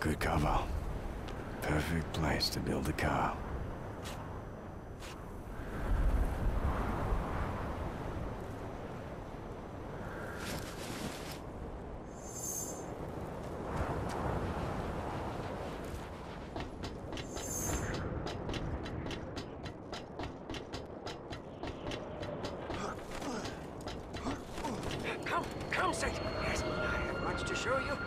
good cover. Perfect place to build a car. Come, Saint. Yes, I have much to show you.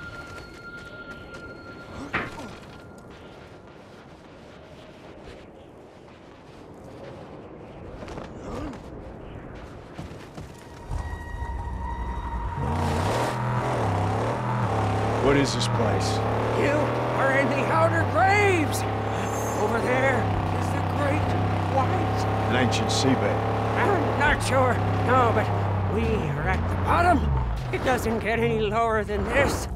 What is this place? You are in the Outer Graves. Over there is the Great White. An ancient seabed. I'm not sure. No, but we are at the bottom. It doesn't get any lower than this.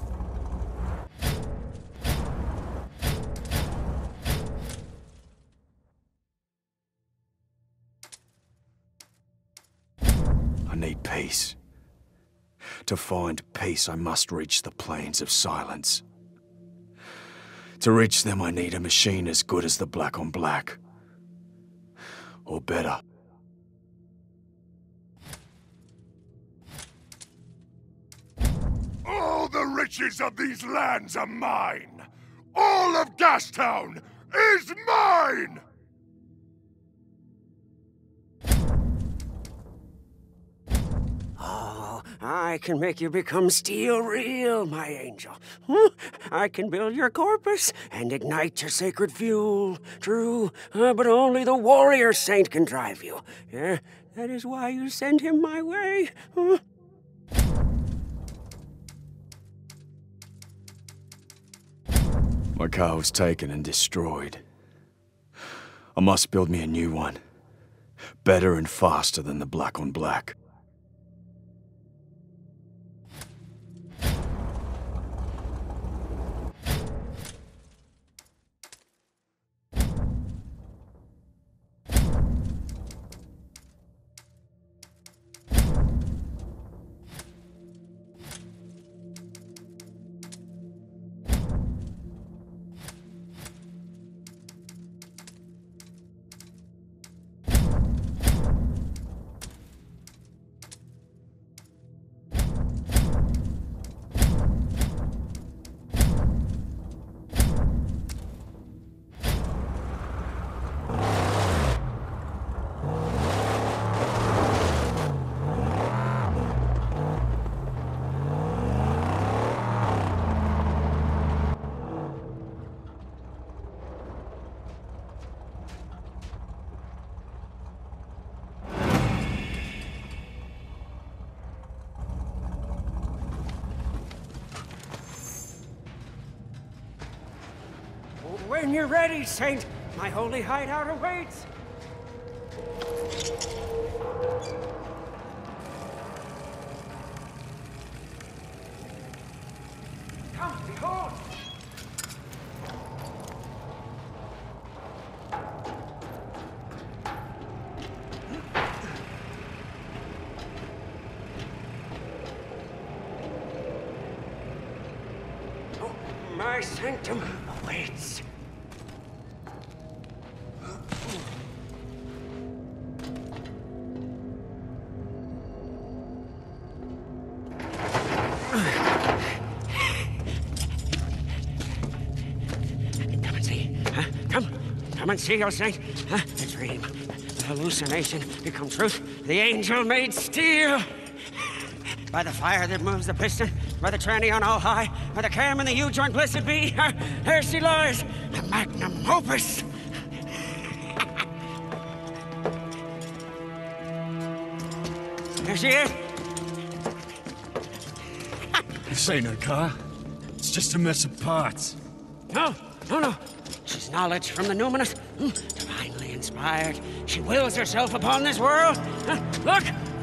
I need peace. To find peace, I must reach the Plains of Silence. To reach them, I need a machine as good as the Black on Black. Or better. All the riches of these lands are mine! All of Gastown is mine! Oh, I can make you become steel real, my angel. I can build your corpus and ignite your sacred fuel. True, but only the warrior saint can drive you. Yeah, that is why you send him my way. My car was taken and destroyed. I must build me a new one. Better and faster than the Black on Black. When you're ready, Saint, my holy hideout awaits. Come, behold! Oh, my sanctum awaits. Come and see. Huh? Come and see, O Saint. Huh? The dream, the hallucination become truth. The angel made steel. By the fire that moves the piston, by the tranny on all high, by the cam and the U-joint blessed be, there she lies, the magnum opus. There she is. This ain't her car. It's just a mess of parts. No. She's knowledge from the numinous, divinely inspired. She wills herself upon this world. Look!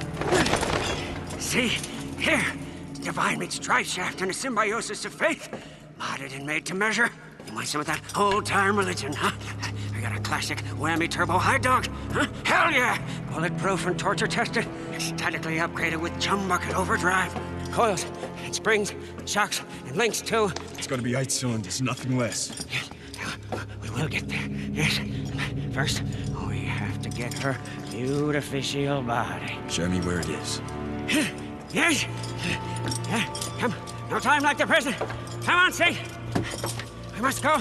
See, here, divine meets drive shaft and a symbiosis of faith. Modded and made to measure. You want some of that old-time religion, huh? I got a classic whammy turbo high dog, huh? Hell yeah! Bulletproof and torture tested. Statically upgraded with chum bucket overdrive. coils and springs, shocks and links too. It's gotta be 8 cylinders, nothing less. Yes, we will get there. Yes. First, we have to get her beautificial body. Show me where it is. Yes. Yeah. Come. No time like the present. Come on, Saint. We must go.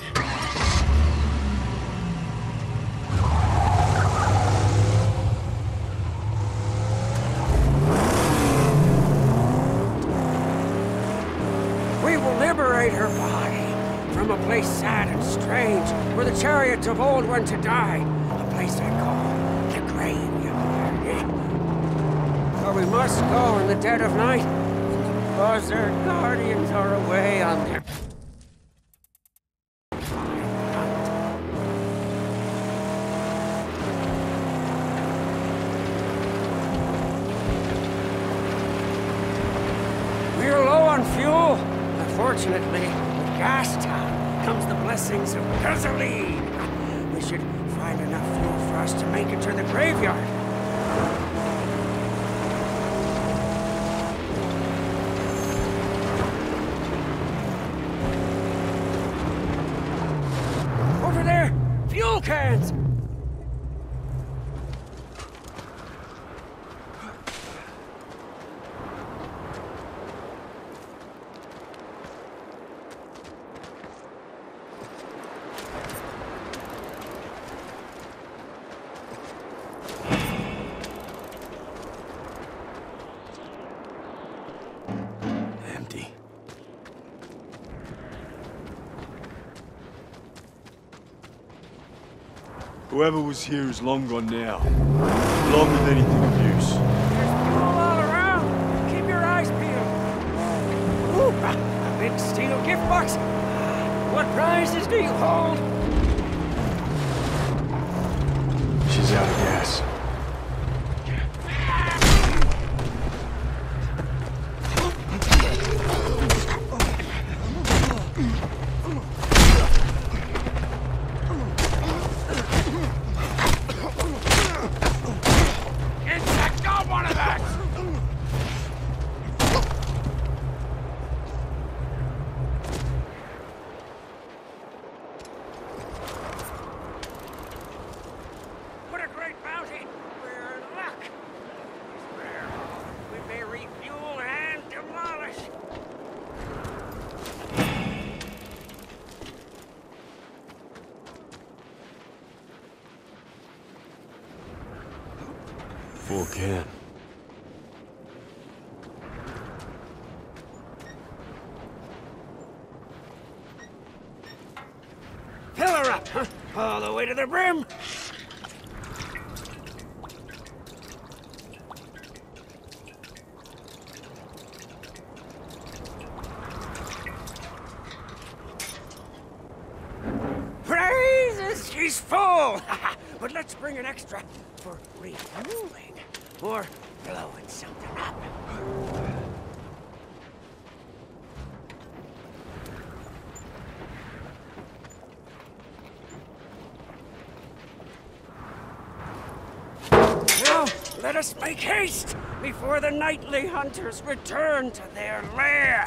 We will liberate her body from a place sad and strange, where the chariots of old went to die. A place I call the graveyard. For we must go in the dead of night, because their guardians are away on their... We're low on fuel. Unfortunately, with Gastown comes the blessings of gasoline. We should find enough fuel for us to make it to the graveyard. Over there! Fuel cans! Empty. Whoever was here is long gone now. Along with anything of use. There's fuel all around. Keep your eyes peeled. Ooh, a big steel gift box. What prizes do you hold? She's out of gas. What a great bounty! We're in luck. It's rare. We may refuel and demolish. Full can. Fill her up, huh? All the way to the brim. Praises! She's full! But let's bring an extra for refueling. Or blowing something up. Now, let us make haste before the nightly hunters return to their lair.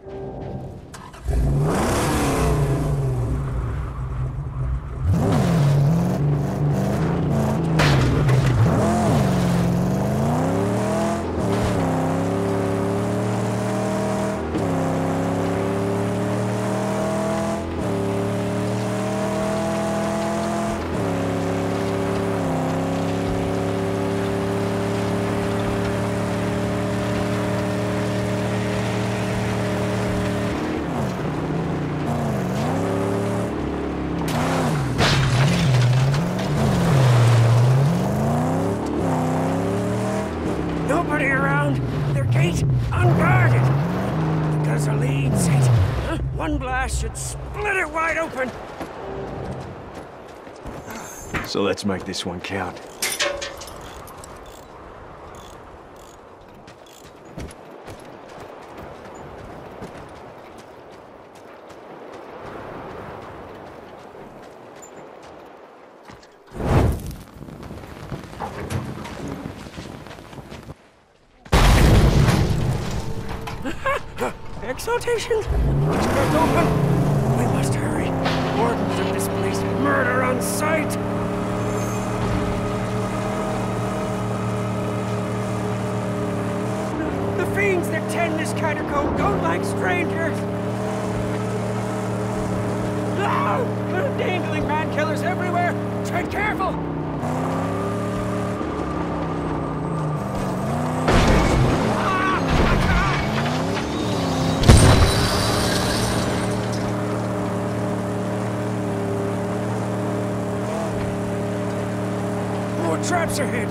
Nobody around. Their gate unguarded. The gasoline set. One blast should split it wide open. So let's make this one count. Saltations! Express open! We must hurry. Wardens of this place murder on sight! The fiends that tend this catacomb don't like strangers! No! There are dangling man-killers everywhere! Tread careful! More traps ahead!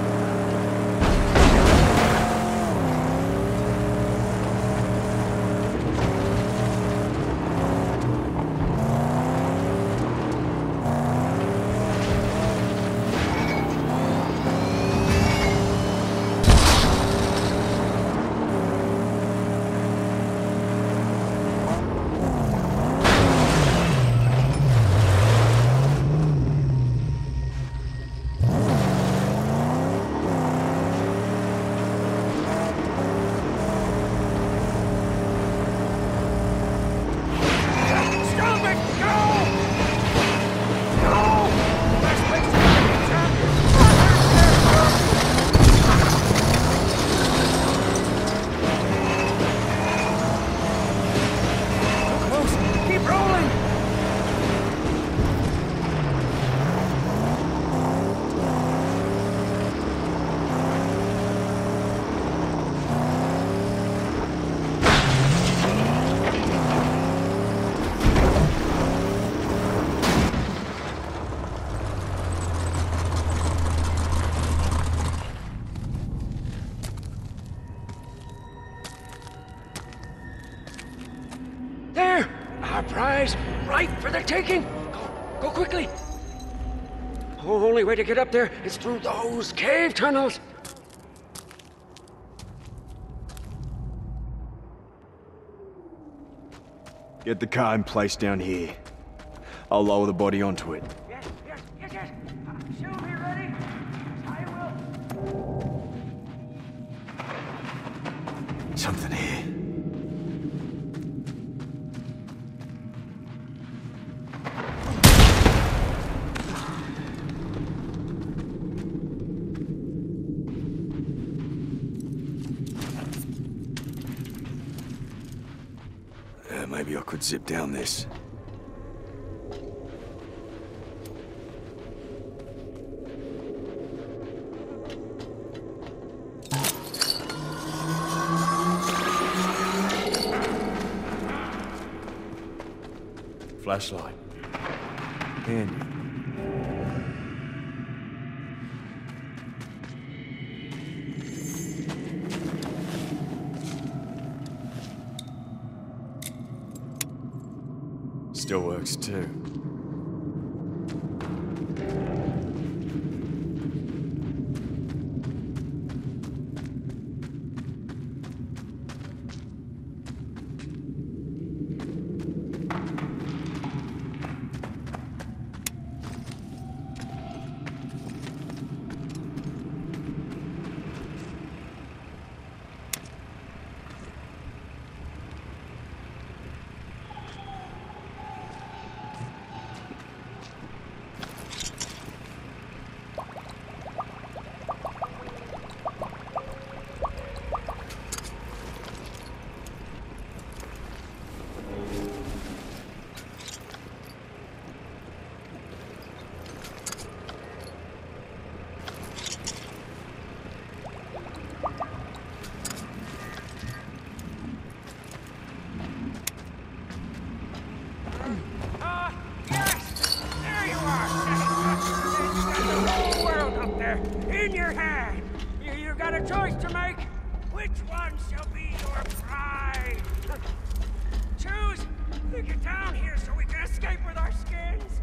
There! Our prize! Right for the taking! Go quickly! The only way to get up there is through those cave tunnels! Get the car in place down here. I'll lower the body onto it. Yes. She'll be ready. I will. Something here. Maybe I could zip down this. Flashlight. Handy. Still works too. Yes! There you are! The whole world up there, in your hand! You got a choice to make. Which one shall be your prize? Choose! Get down here so we can escape with our skins!